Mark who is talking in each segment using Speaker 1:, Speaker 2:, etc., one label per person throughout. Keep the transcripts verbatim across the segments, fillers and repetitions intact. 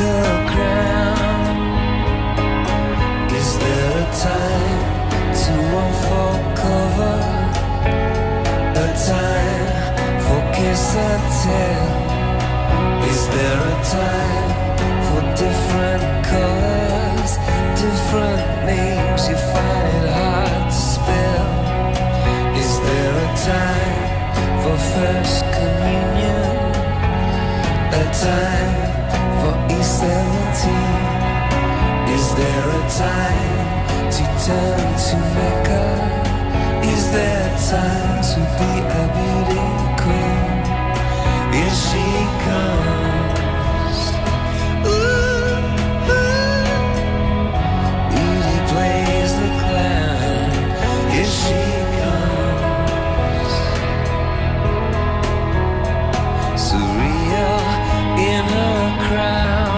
Speaker 1: a crown? Is there a time to unfold cover? A time for kiss and tell? Is there a time for different colors, different names you find it hard to spell? Is there a time for first communion? A time for E seventeen? Is there a time to turn to Mecca? Is there time to be a beauty queen? Here she comes. Ooh, ooh. Beauty plays the clown. Here she comes. Surreal in her crown.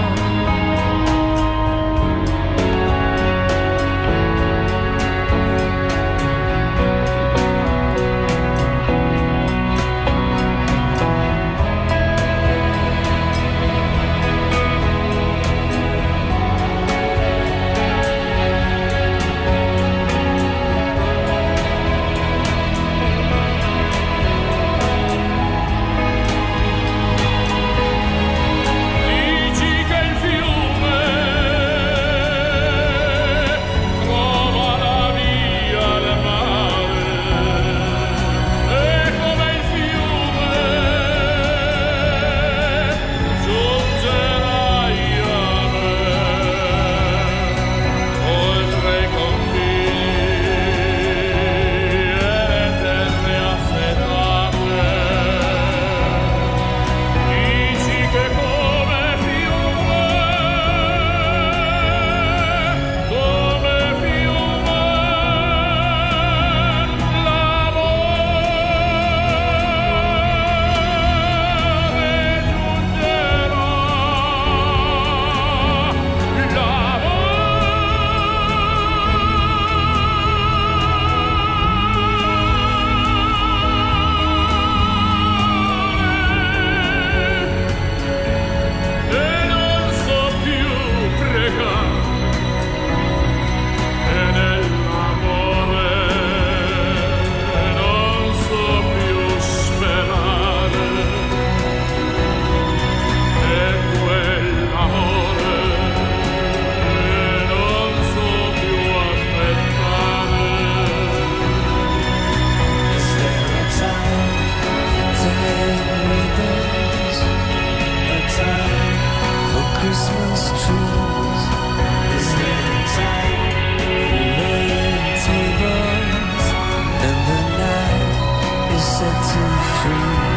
Speaker 1: Christmas trees. Is there a time for red tables? And the night is set to free.